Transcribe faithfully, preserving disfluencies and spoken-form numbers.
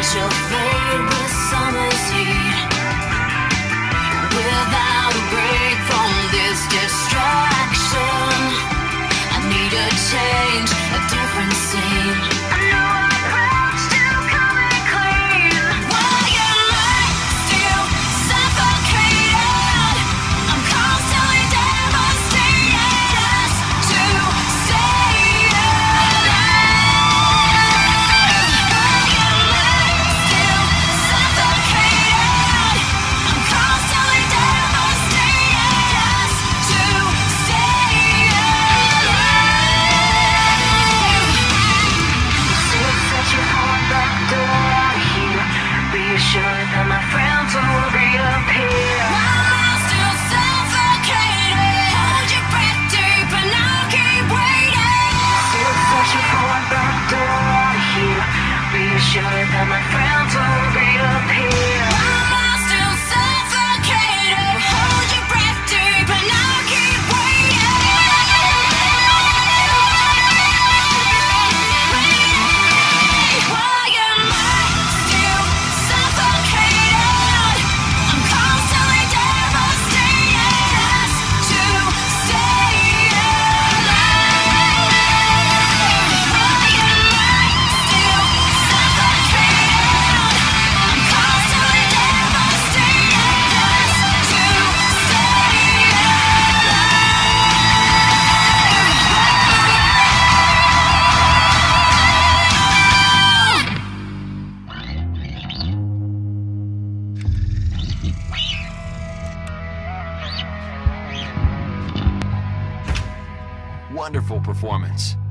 shall fade with summer's heat. Without a break from this distraction, I need a change, a different scene. A new approach to coming clean. Why am I still suffocated? I'm constantly devastated as to stay alive. Why am I still suffocated? I'm constantly devastated as to stay alive. Still searching for that door out here, reassured that my friends will reappear. I'm still suffocated. Hold your breath deep and I'll keep waiting. Still searching for that door out here, reassured that my friends will reappear. I'm still suffocated. Hold your breath deep and I'll keep waiting. Why am I still suffocated? I'm constantly devastated as to stay alive. Why am I still suffocated? I'm constantly devastated as to stay Wonderful performance.